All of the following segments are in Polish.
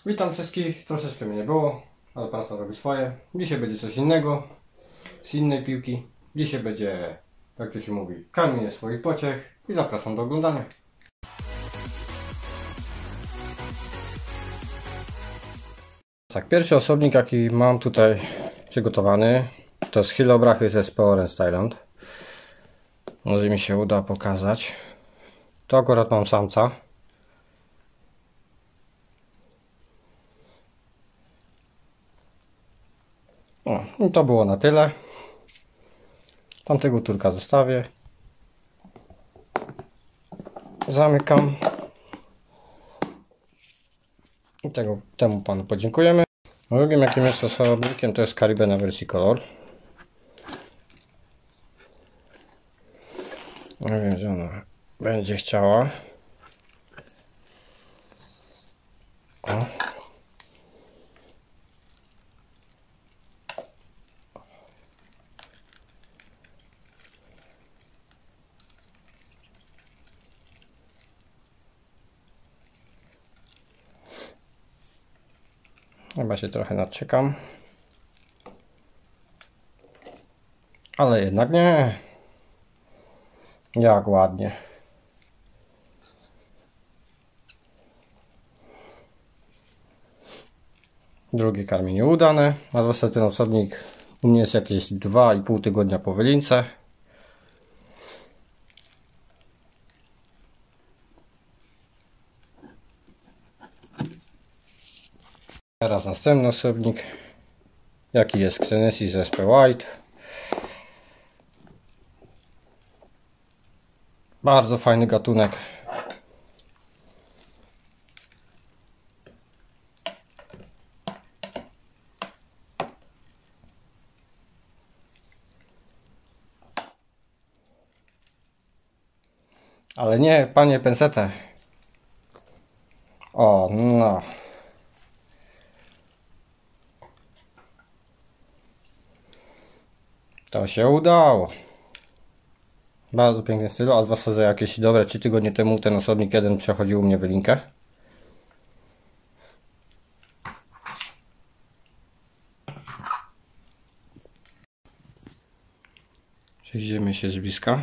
Witam wszystkich, troszeczkę mnie nie było, ale praca robi swoje. Dzisiaj będzie coś innego, z innej piłki. Dzisiaj będzie, jak to się mówi, kamienie swoich pociech i zapraszam do oglądania. Tak, pierwszy osobnik jaki mam tutaj przygotowany to jest Hilobrachy z SP Orange Thailand. Może mi się uda pokazać. To akurat mam samca. No, i to było na tyle. Tamtego turka zostawię. Zamykam. I temu panu podziękujemy. Drugim jakim jest osobnikiem to jest Caribena wersji kolor. No wiem, że ona będzie chciała. O. Chyba się trochę naczekam. Ale jednak nie. Jak ładnie. Drugie karmienie udane. A zwłaszcza ten osobnik u mnie jest jakieś 2,5 tygodnia po wylince. Teraz następny osobnik, jaki jest Xenesis SP White. Bardzo fajny gatunek. Ale nie, panie pensetę. O, no. To się udało. Bardzo piękny styl, a zwłaszcza, że jakieś dobre 3 tygodnie temu ten osobnik jeden przechodził u mnie wylinkę. Przyjrzymy się z bliska.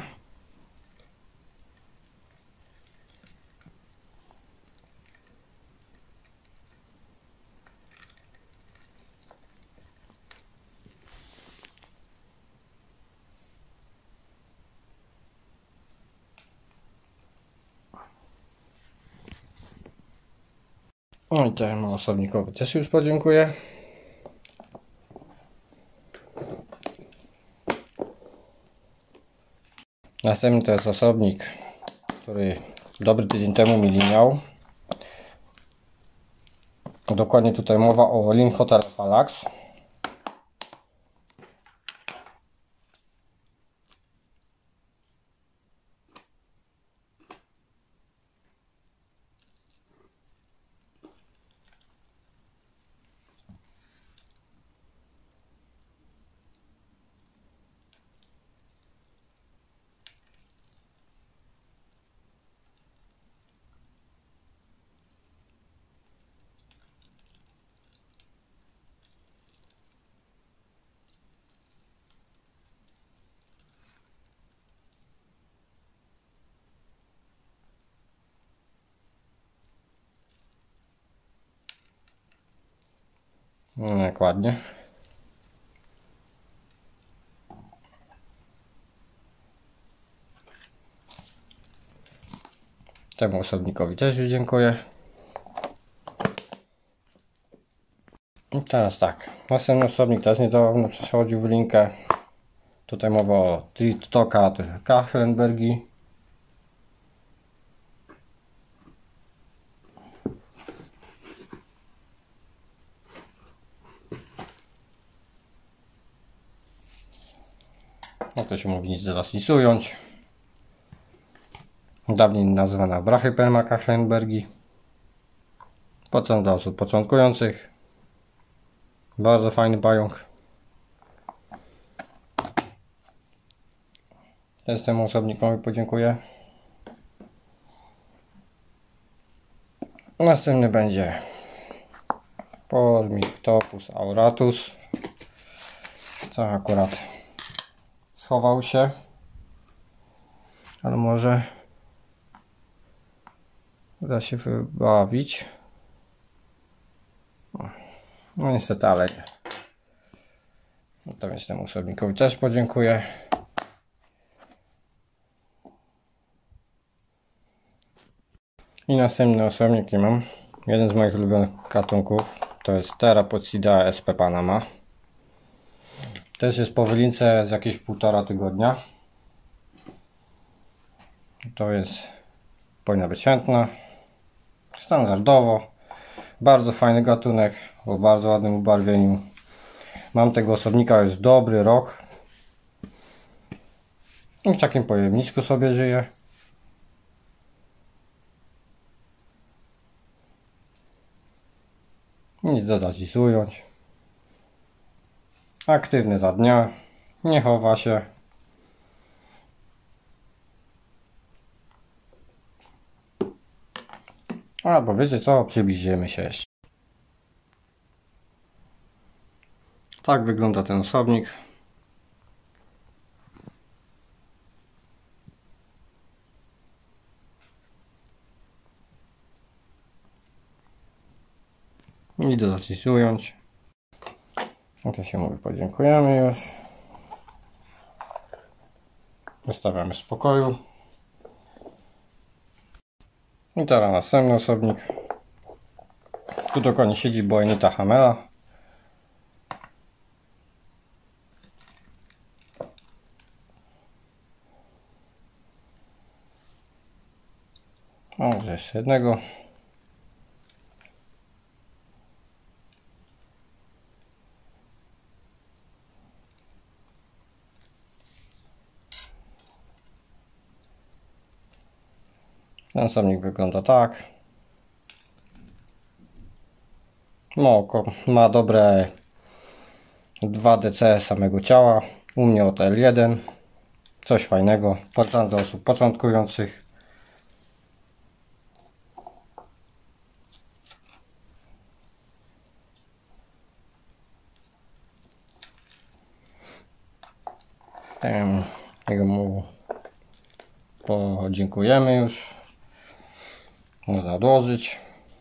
No i temu osobnikowi też już podziękuję. Następny to jest osobnik, który dobry tydzień temu mi liniał. Dokładnie tutaj mowa o Lin Hotel Palax. No, jak ładnie. Temu osobnikowi też już dziękuję. I teraz tak, następny osobnik też niedawno przechodził w linkę. Tutaj mowa o Tritoka Kachlenbergi. No to się mówi, nic teraz nic ująć. Dawniej nazywana Brachypelma Kachlenbergi. Polecam dla osób początkujących. Bardzo fajny pająk. Też temu osobnikowi podziękuję. Następny będzie Formictopus auratus. Co akurat schował się, ale może uda się wybawić. No niestety, ale nie. Natomiast temu osobnikowi też podziękuję. I następny osobnik, jaki mam, jeden z moich ulubionych gatunków, to jest Therapodsidae sp. Panama. Też jest po wylince z jakieś 1,5 tygodnia. To jest, powinna być chętna. Standardowo. Bardzo fajny gatunek, o bardzo ładnym ubarwieniu. Mam tego osobnika już dobry rok. I w takim pojemniczku sobie żyje. Nic dodać i ująć. Aktywny za dnia. Nie chowa się. Albo wiecie co, przybliżymy się jeszcze. Tak wygląda ten osobnik. I dodać i ująć. No to się mówi, podziękujemy już. Wystawiamy w spokoju. I teraz następny osobnik. Tu dokładnie siedzi Boenita hamela. Może jeszcze jednego. Ten osobnik wygląda tak. Ma dobre 2 dc samego ciała. U mnie od L1. Coś fajnego. Polecam do osób początkujących. Mu podziękujemy już. Można odłożyć.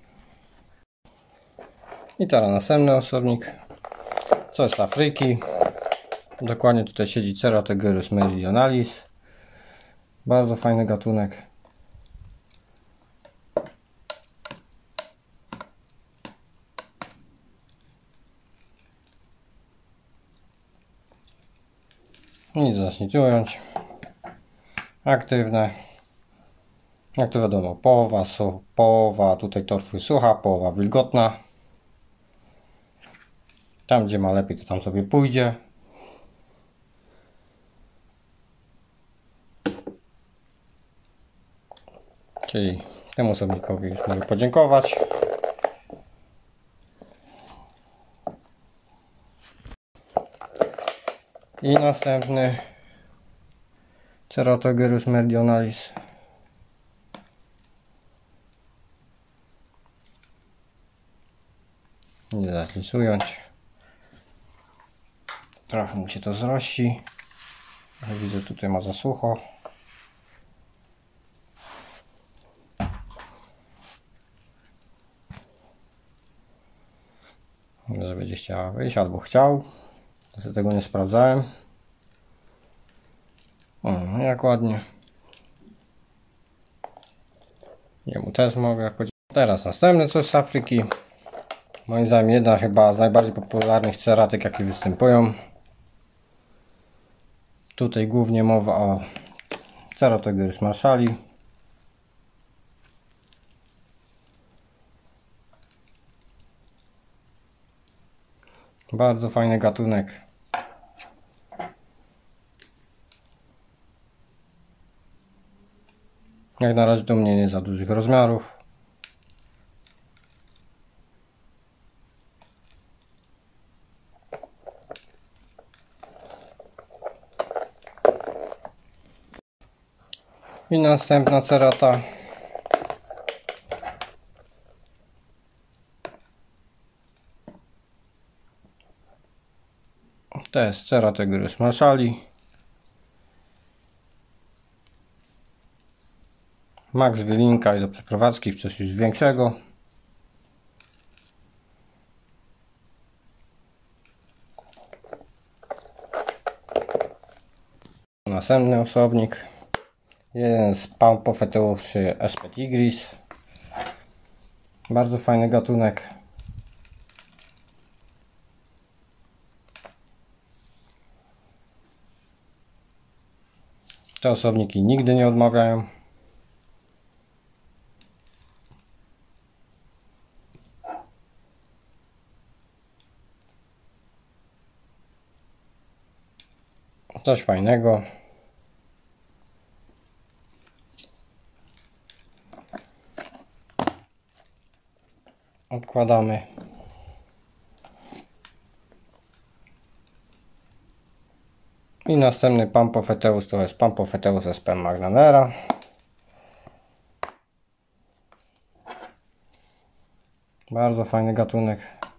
I teraz następny osobnik. Co jest z Afryki. Dokładnie tutaj siedzi Ceratogerus meridionalis. Bardzo fajny gatunek. Nic zacznie ująć. Aktywne. Jak to wiadomo, połowa tutaj torfu sucha, połowa wilgotna. Tam gdzie ma lepiej, to tam sobie pójdzie. Czyli temu osobnikowi już mogę podziękować. I następny Ceratogerus meridionalis. Nie da się ująć. Trochę mu się to zrości. Widzę, tutaj ma za sucho. Może będzie chciała wyjść, albo chciał. Ja tego nie sprawdzałem. O, jak ładnie. Jemu też mogę jakoś. Teraz następny coś z Afryki. Moim zdaniem jedna chyba z najbardziej popularnych ceratek, jakie występują. Tutaj głównie mowa o Ceratogerus marshalli. Bardzo fajny gatunek. Jak na razie to mnie nie za dużych rozmiarów. I następna cerata. To jest cera Tygrys Marszali. Max wylinka i do przeprowadzki w coś już większego. Następny osobnik. Jeden z Pampofeteuszy SP Tigris. Bardzo fajny gatunek. Te osobniki nigdy nie odmawiają. Coś fajnego. Odkładamy. I następny Pampofeteus to jest Pampofeteus SP Magnanera. Bardzo fajny gatunek.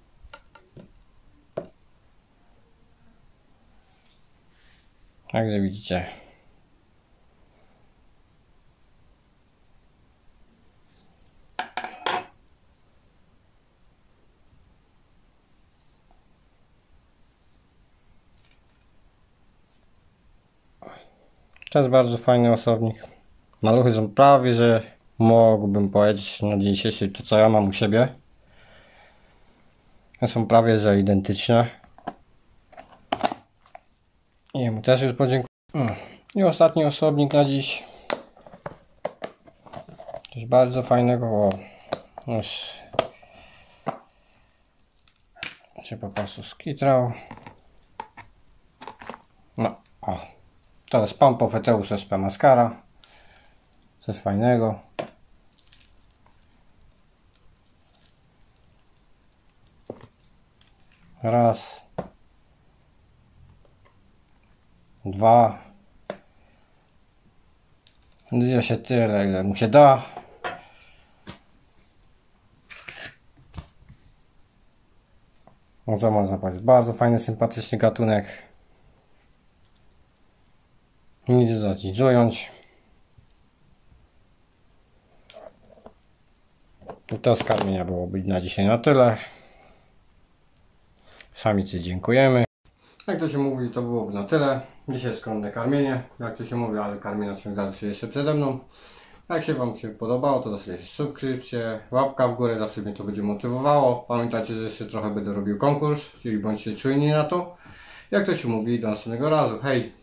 Jak widzicie, to jest bardzo fajny osobnik. Maluchy są prawie, że mógłbym powiedzieć na dzień dzisiejszy to, co ja mam u siebie. Są prawie, że identyczne. I jemu też już podziękuję. I ostatni osobnik na dziś. Coś bardzo fajnego. O, już się po prostu skitrał. No, o. To jest Pampofeteus SP Mascara. Coś fajnego. Raz. Dwa. Zje się tyle, ile mu się da. No co można powiedzieć? Bardzo fajny, sympatyczny gatunek. Nic zacząć ująć. I to z karmienia byłoby na dzisiaj na tyle. Samicy dziękujemy. Jak to się mówi, to byłoby na tyle. Dzisiaj skromne karmienie. Jak to się mówi, ale karmienia ciągle się jeszcze przede mną. Jak się Wam się podobało, to zostawcie subskrypcję, łapka w górę, zawsze mnie to będzie motywowało. Pamiętajcie, że jeszcze trochę będę robił konkurs, czyli bądźcie czujni na to. Jak to się mówi, do następnego razu. Hej!